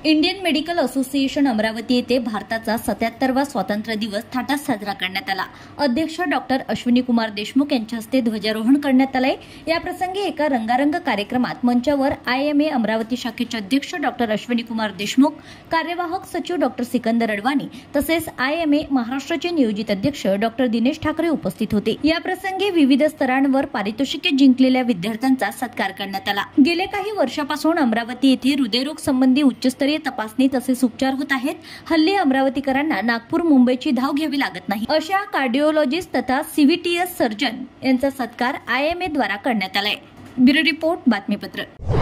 Indian medical association Amravati येथे भारताचा 77वा स्वातंत्र्य दिवस थाटात साजरा करण्यात आला। अध्यक्ष डॉक्टर अश्विनी कुमार देशमुख यांच्या हस्ते ध्वजारोहण करण्यात आले। या प्रसंगी एका रंगारंग कार्यक्रमात मंचावर IMA अमरावती शाखेचे अध्यक्ष डॉक्टर अश्विनी कुमार देशमुख, कार्यवाहक सचिव डॉक्टर सिकंदर अडवाणी तसेच IMA महाराष्ट्राचे नियोजित अध्यक्ष डॉक्टर दिनेश ठाकरे उपस्थित होते। या प्रसंगी विविध स्तरांवर पारितोषिके जिंकलेल्या विद्यार्थ्यांचा सत्कार करण्यात आला। गेल्या काही वर्षापासून अमरावती येथे हृदयरोग संबंधी उच्चस्तरीय तपासणी तसेच उपचार होत आहेत। हल्ली अमरावतीकरांना नागपूर मुंबईची धाव घ्यावी लागत नाही। अशा कार्डिओलॉजिस्ट तथा CVTS सर्जन यांचा सत्कार IMA द्वारा करण्यात आलाय। ब्युरो रिपोर्ट बातमीपत्र।